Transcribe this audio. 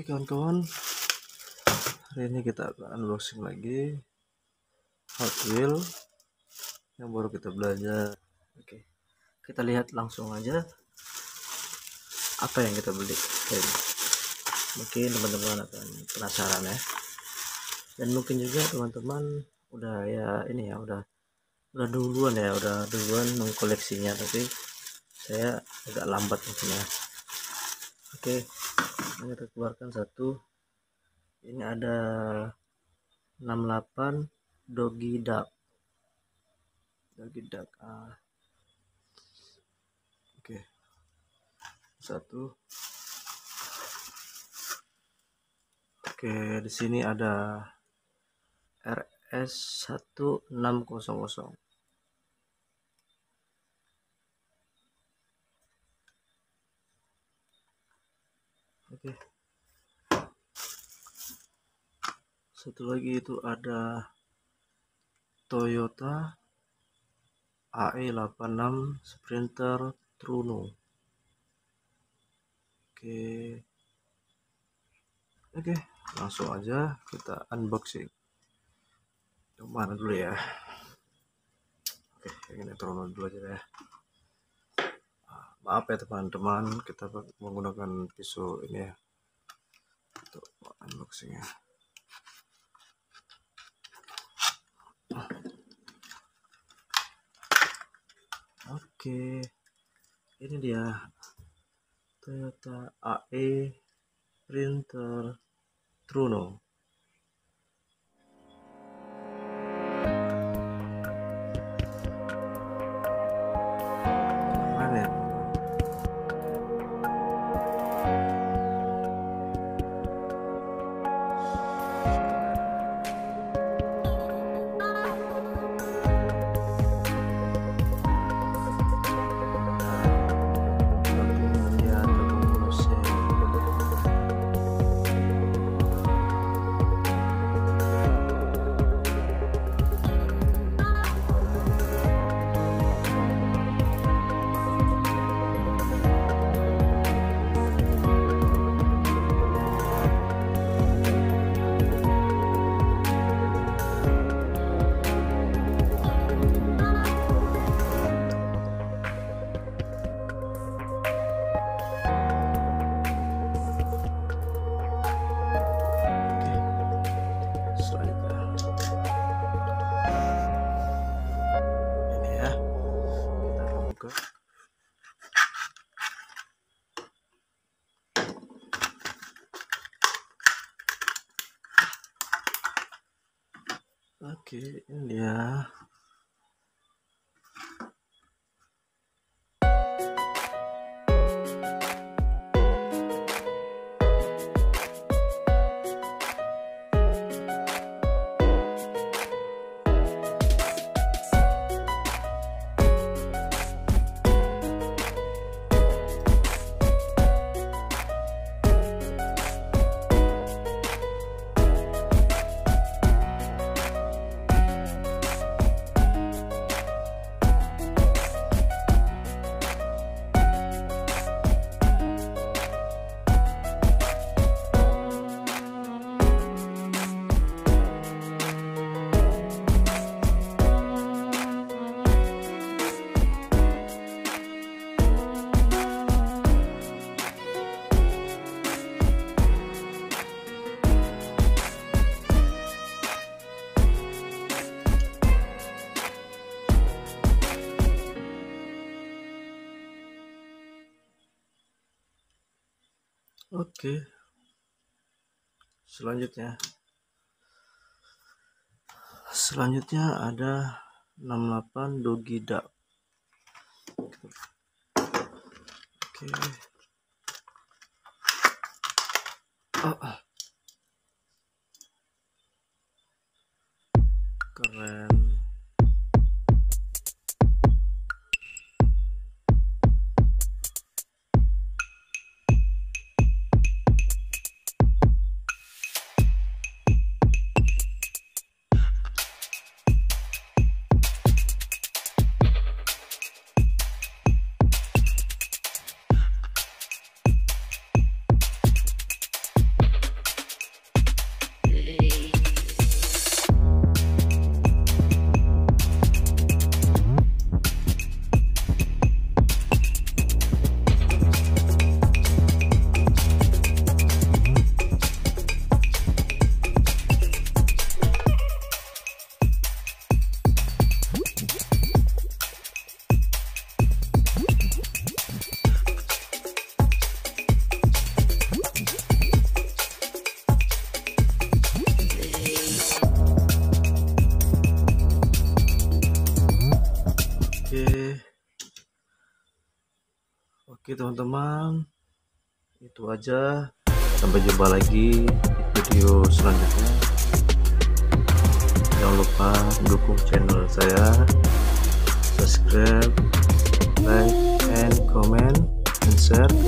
Oke kawan-kawan, hari ini kita akan unboxing lagi Hot Wheels yang baru kita belajar. Oke, kita lihat langsung aja apa yang kita beli. Mungkin teman-teman akan penasaran ya, dan mungkin juga teman-teman udah duluan mengkoleksinya, tapi saya agak lambat mungkin ya. Oke, kita keluarkan satu. Ini ada 68 Doggy Duck. Oke, satu. Oke, di sini ada RS 1600. Oke, satu lagi itu ada Toyota AE86 Sprinter Truno. Oke, langsung aja kita unboxing. Yang mana dulu ya? Oke, yang ini Truno dulu aja ya. Maaf ya teman-teman, kita menggunakan pisau ini ya untuk unboxingnya. Oke, ini dia Toyota AE Sprinter Truno. Mana ya? Oke, ini dia. Oke, selanjutnya ada 68 Doggy Duck. Oke. Keren. Oke teman-teman, itu aja. Sampai jumpa lagi di video selanjutnya. Jangan lupa dukung channel saya, subscribe, like, and comment, and share.